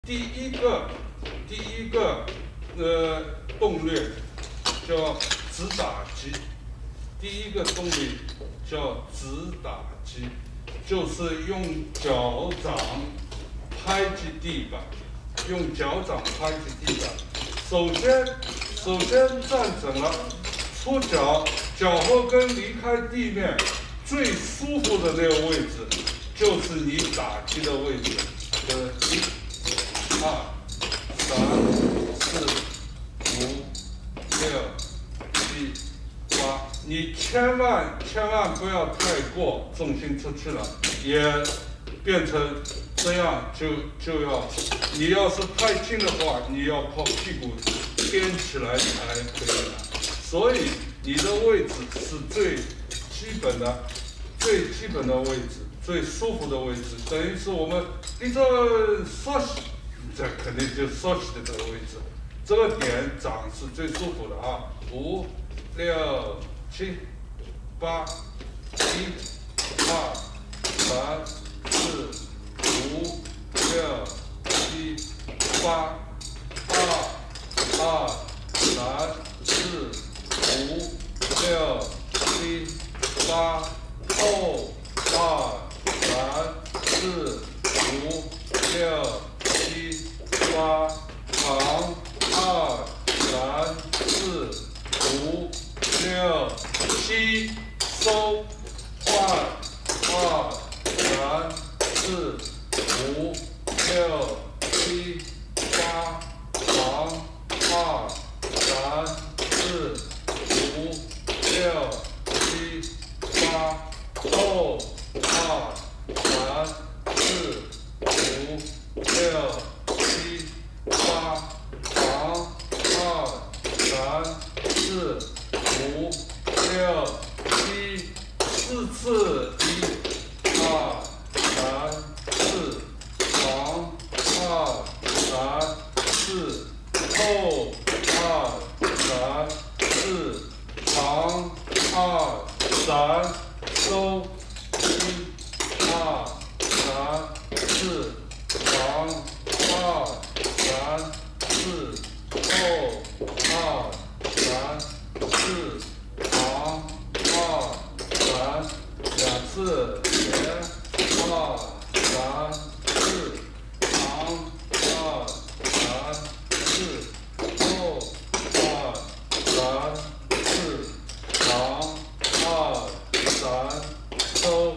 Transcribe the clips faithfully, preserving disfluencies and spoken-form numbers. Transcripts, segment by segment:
第一个，第一个呃动略叫直打击，第一个动力叫直打击，就是用脚掌拍击地板，用脚掌拍击地板。首先，首先站整了，出脚，脚后跟离开地面，最舒服的那个位置，就是你打击的位置。呃，一、二、三、四、五、六、七、八，你千万千万不要太过，重心出去了，也变成这样就就要，你要是太近的话，你要靠屁股颠起来才可以了。所以你的位置是最基本的、最基本的位置。最舒服的位置，等于是我们立正稍息，这肯定就是稍息的这个位置，这个点掌是最舒服的啊。五、六、七、八，一、二、三、四、五、六、七、八，二、二、三、四、五、六、七、八，后、二。三、四、五、六、七、八，旁，二、三、四、五、六、七，收，换，二、三、四、五、六、七、八，旁，二、三、四、五、六、七、八，后，二。三、四、五、六、七、八，旁，二、三、四、五、六、七，四次，一、二、三、四，旁，二、三、四，后，二、三、四，旁，二、三，收，一。二、三、四，旁，二、三、四，后，二、三、四，旁，二、三，两次，前，二、三、四，旁，二、三、四，后，二、三、四，旁，二、三，收。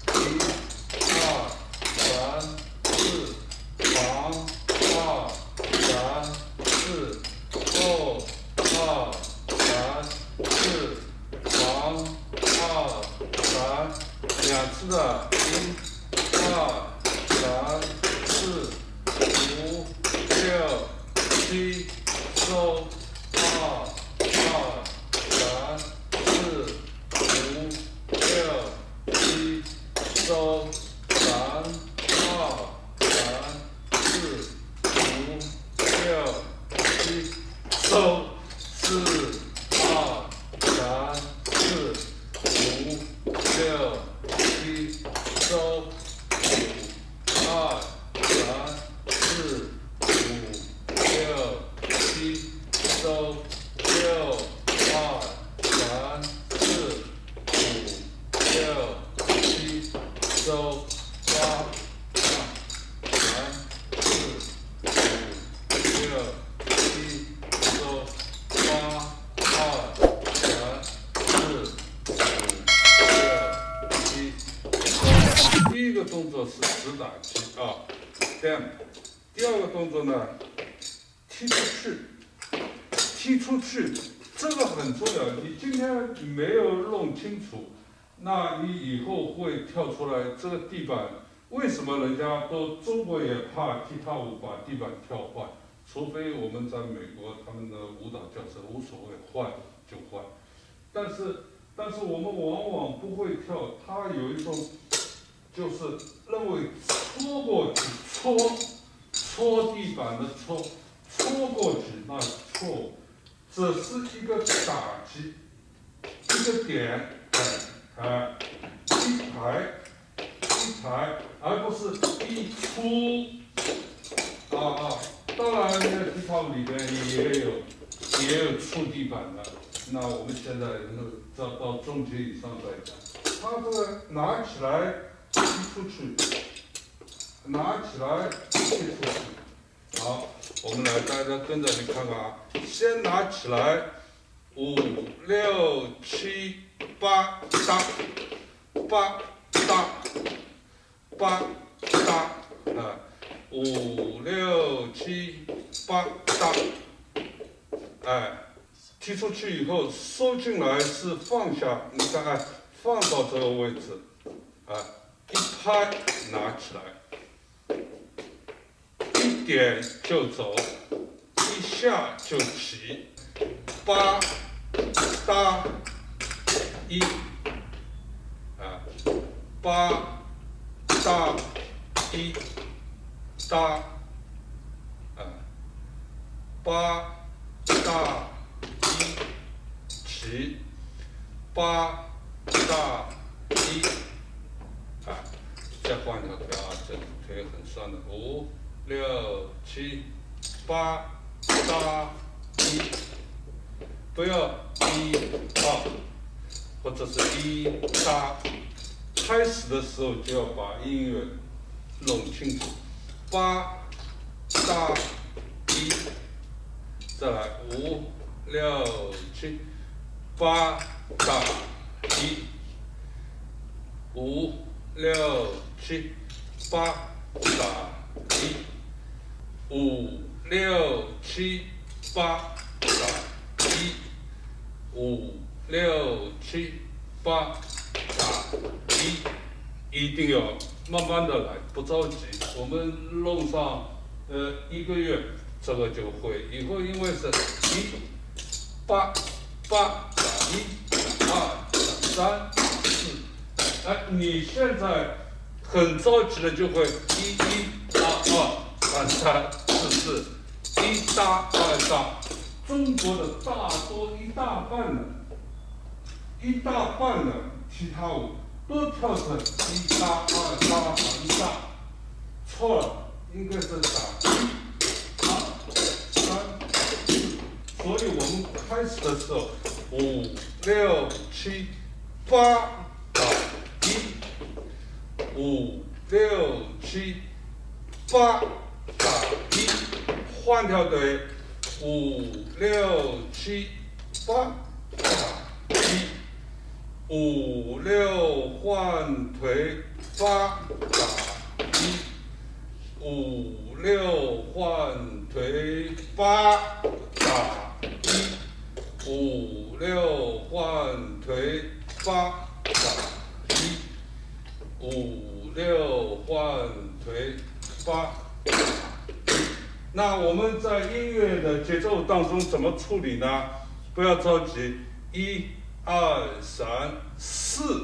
两次的，一、二、三、四、五、六、七，收，二、二、三、四、五、六、七，收，三、二、三、四、五、六、七，收，四、二、三、四、五、六。七，收，五、二、三、四、五、六、七，收，六、二、三、四、五、六、七，收，八、三、四、五、六、七，收，八、二、三、四、五、六、七。第一个动作是直打击啊 ，stamp。第二个动作呢，踢出去，踢出去，这个很重要。你今天没有弄清楚，那你以后会跳出来。这个地板为什么人家都中国也怕踢踏舞把地板跳坏？除非我们在美国，他们的舞蹈教程无所谓，换就换。但是但是我们往往不会跳，它有一种。就是认为戳过去，戳戳地板的戳，戳过去那是错误，这是一个打击，一个点，哎哎，一排一排，而不是一出啊啊，当然，那个踢踏舞里边也有也有触地板的。那我们现在到到中阶以上再讲。它这个拿起来踢出去，拿起来踢出去。好，我们来，大家跟着你看看啊。先拿起来，五六七八搭，八搭，八搭啊。五六七八搭，哎，踢出去以后收进来是放下，你看看放到这个位置，啊，一拍拿起来，一点就走，一下就起，八搭一，啊，八搭一。搭，啊，八搭一起，八搭一，啊，再换条腿啊，这腿很酸的，五六七八搭一，不要一二，或者是一搭，开始的时候就要把音乐弄清楚。八搭一，再来五六七，八搭一，五六七，八搭一，五六七，八搭一，五六七，八搭一，一定要慢慢的来，不着急。我们弄上呃一个月，这个就会。以后因为是一八八打一二三四，哎，你现在很着急的就会一一二二三三四四，一搭二搭。中国的大多一大半的，一大半的踢踏舞都跳成一搭二搭三搭。错了，应该是打一、二、三、四。所以我们开始的时候，五、六、七、八打一，五、六、七、八打一，换条腿，五、六、七、八打一，五、六换腿，八打一。五六换腿，八打一，五六换腿，八打一，五六换腿，八打一。那我们在音乐的节奏当中怎么处理呢？不要着急，一、二、三、四，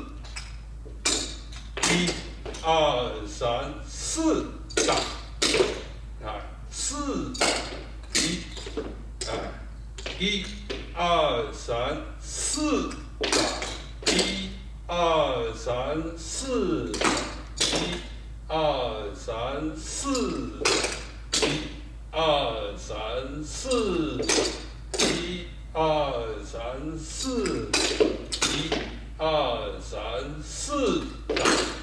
一、二、三、四。打，啊，四一，啊，一二三四打，一二三四打，一二三四打，一二三四打，一二三四打，一二三四打。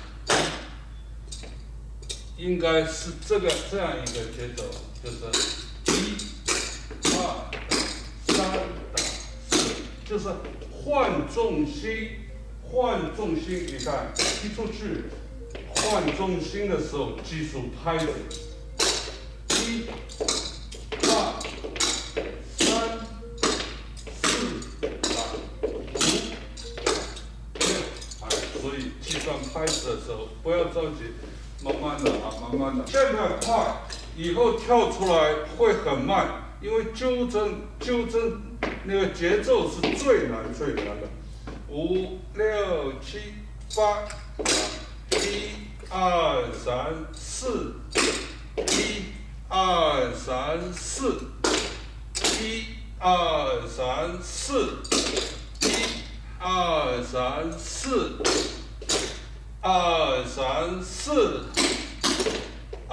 应该是这个这样一个节奏，就是一、二、三打四，就是换重心，换重心。你看踢出去，换重心的时候，记住拍子，一、二、三、四打五、六，哎，所以计算拍子的时候不要着急。慢慢的啊，慢慢的。现在快，以后跳出来会很慢，因为纠正纠正那个节奏是最难最难的。五六七八，一二三四，一二三四，一二三四，一二三四。二三四，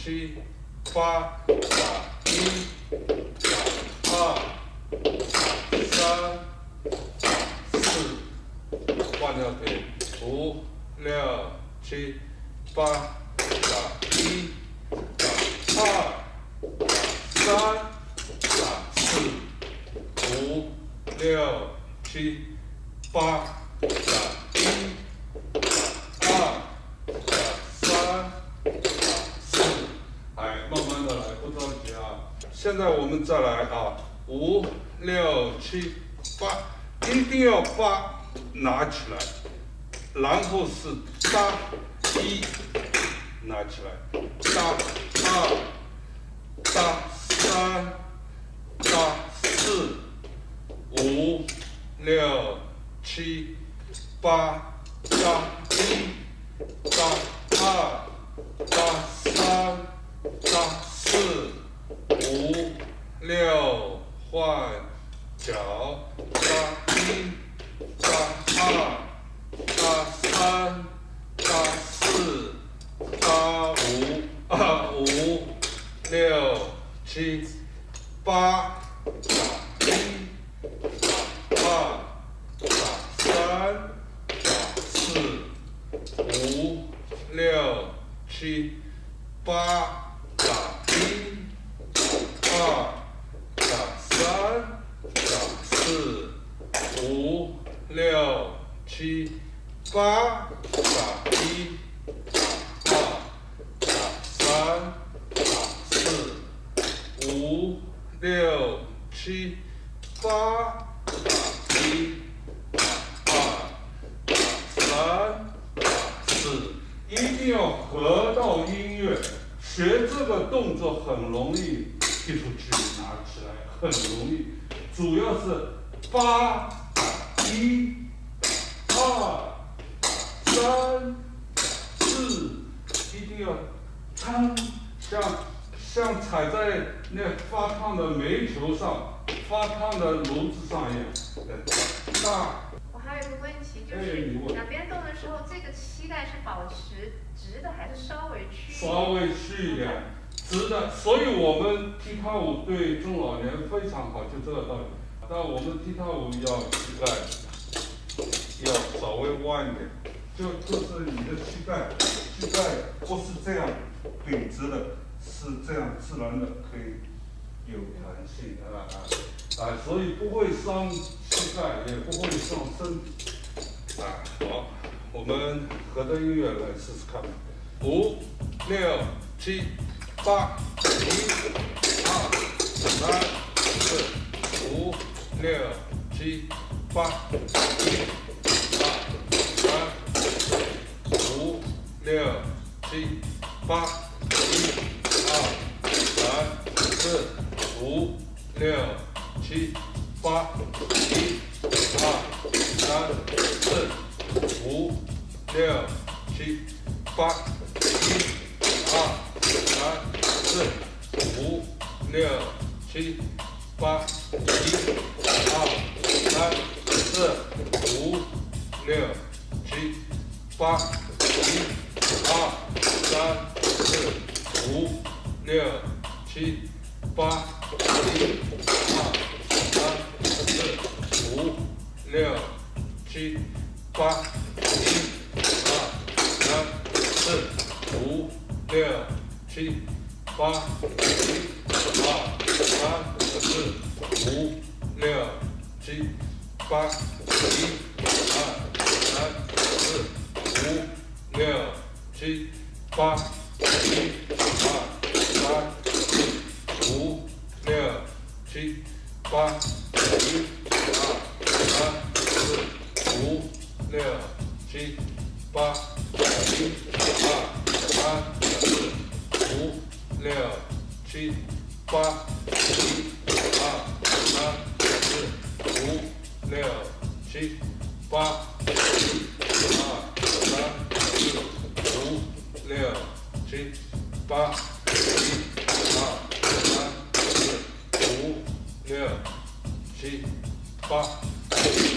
七八打一打二打三打四，换条腿五六七八打一打二打三打四五六七八打一打二打三打四，哎，慢慢的来，不着急啊。现在我们再来啊，五六七八，一定要八拿起来，然后是搭一拿起来，搭二搭三搭四五六七八搭一搭二搭三搭四五六换脚，搭一搭二搭三搭四搭五啊五六七八打一打二打三打四五六七八打一打二打三打四五六七八打一打二打三打四五六七八打一打二打三打四，一定要合到音乐。学这个动作很容易踢出去，拿起来很容易，主要是八打一打二打三打四，一定要撑，像像踩在那发烫的煤球上、发烫的炉子上一样。大。 我还有一个问题，就是两边动的时候，这个膝盖是保持直的，还是稍微屈？ 稍微屈一点，直的。所以我们踢踏舞对中老年非常好，就这个道理。但我们踢踏舞要膝盖要稍微弯一点，就就是你的膝盖，膝盖不是这样笔直的，是这样自然的，可以有弹性啊啊啊，所以不会伤膝盖，也不会伤身体啊。好，我们合着音乐来试试看。五、六、七、八，一、二、三、四、五、六、七、八，一、二、三、四、五、六、七、八，一、二、三、四、五、六、七、八，一、二、三、四、五、六、七、八，一、二、三、四、五、六、七、八，一、二、三、四、五、六、七、八，一、二、三、四、五、六、七、八，一、二、三、四、五、六、七、八，一、二、三、四、五、六、七、八，一、二、三、四、五、六、七、八，一、二、三、四、五、六、七、八，一、二、三、四、五、六、七、八，一、二、三、四、五、六、七、八，一、二、三、四、五、六、七、八，一、二、三、四、五、六、七、八，一、二、三、四、五、六、七、八，一、二、三、四、五、六、七、八，一、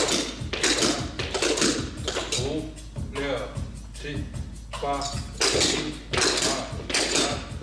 二、三、四、五、六、七、八，一、二、三、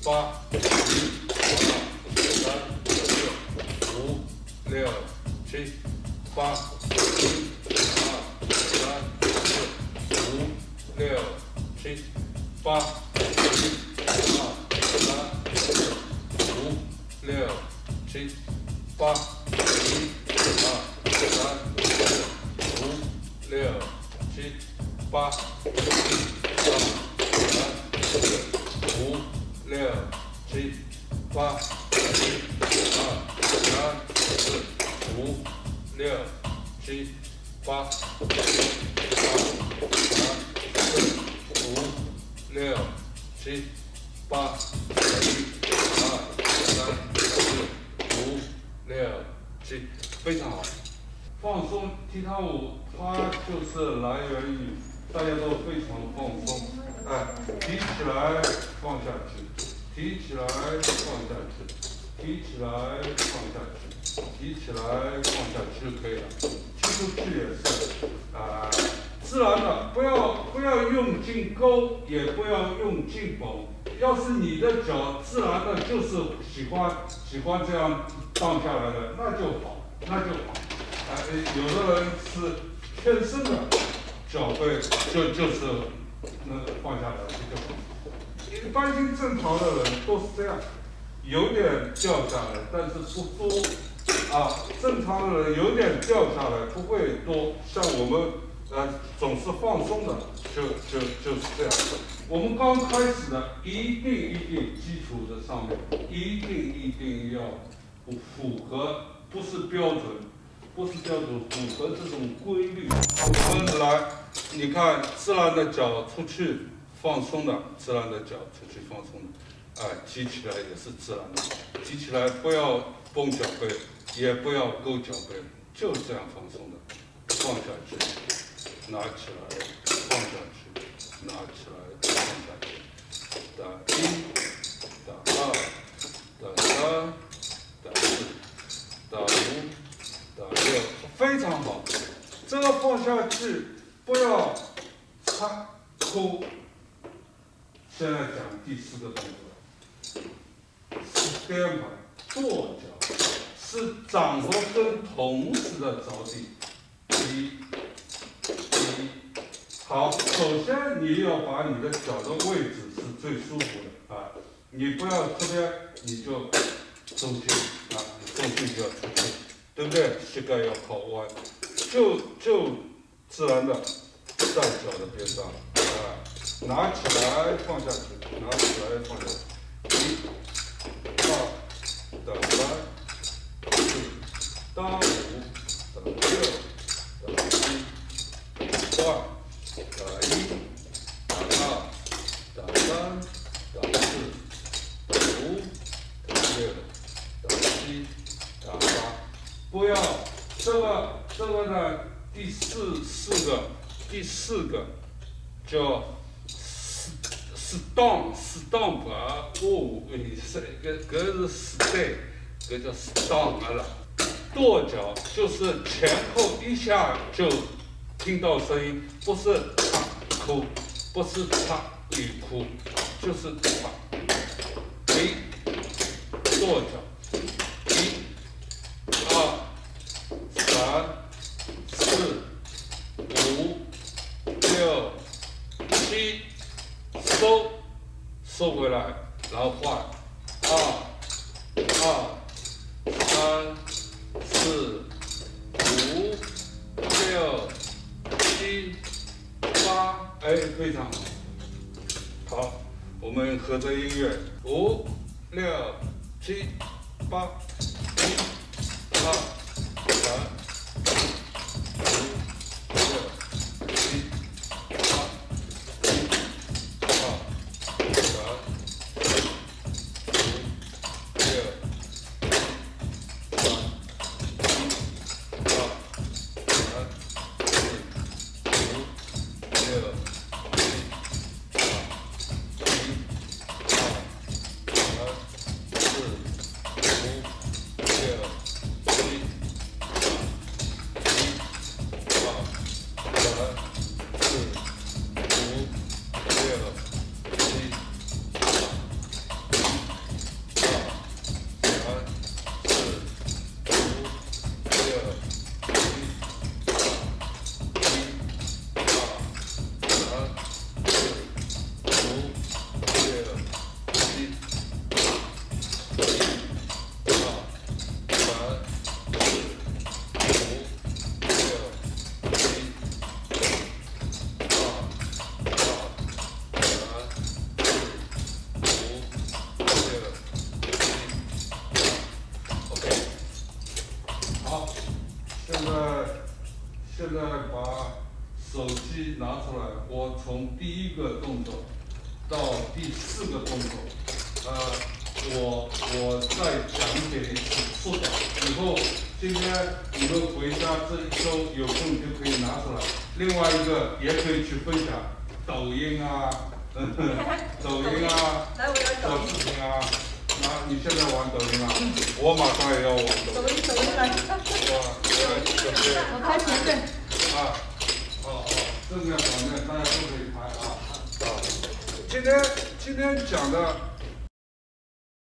八，一、二、三、四、五、六、七、八，一、二、三、四、五、六、七、八，一、二、三、四、五、六、七、八，一、二、三、四、五、六、七、八，一、二、三、四、五、六、七、八，一、二、三、四、五、六、七、八，一、二、三、四、五、六、七、八，一、二、三、四、五、六、七，非常好。放松踢踏舞，它就是来源于大家都非常放松，哎，提起来放下去，提起来放下去，提起来放下去，提起来放下去就可以了。踢出去也是，啊、呃，自然的，不要不要用劲勾，也不要用劲绷。要是你的脚自然的就是喜欢喜欢这样荡下来的，那就好，那就好。哎、呃，有的人是天生的脚背就就是那放下来就好。一般性正常的人都是这样，有点掉下来，但是不多啊。正常的人有点掉下来，不会多。像我们呃总是放松的，就就就是这样。我们刚开始的，一定一定基础的上面，一定一定要符合，不是标准，不是标准，符合这种规律。我们来，你看，自然的脚出去放松的，自然的脚出去放松的，哎，提起来也是自然的，提起来不要绷脚背，也不要勾脚背，就这样放松的，放下去，拿起来，放下去，拿起来。放下去，打一，打二，打三，打四，打五，打六，非常好。这个放下去，不要擦抠。现在讲第四个动作，是颠盘跺脚，是掌和跟同时的着地。一，一。好，首先你要把你的脚的位置是最舒服的啊，你不要这边你就中心啊，中心就要出去，对不对？膝盖要靠弯，就就自然的在脚的边上啊，拿起来放下去，拿起来放下去，一、二、到三、四、到五、到六、到七、到八。打一，打二，打三，打四，打五，打六，打七，打八。不要这个这个呢，第四四个第四个叫 stomp stomp 啊，哦，是搿搿是 stay， 搿叫 stomp 了。跺脚就是前后一下就听到声音，不是擦哭，不是擦与哭，就是擦。一，跺脚，一、二、三、四、五、六、七，收，收回来，然后换，二、二、三、四、五、六。七、八，哎，非常好。好，我们合着音乐，五、六、七、八，一、二、三、四、五、六、七、八，一、二、三、四、五、六、七、八，一、二、三。六、七、八，一、二、三、四、五、六、七。 到第四个动作，呃，我我再讲解一次速导。以后今天你们回家这一周有空就可以拿出来。另外一个也可以去分享抖音啊，嗯、抖音啊，做视频啊。那你现在玩抖音啊？我马上也要玩抖音。 抖音抖音来。 哇，对对。 我拍前面。 啊，哦哦，正面反面大家都可以拍啊。啊，今天今天讲的。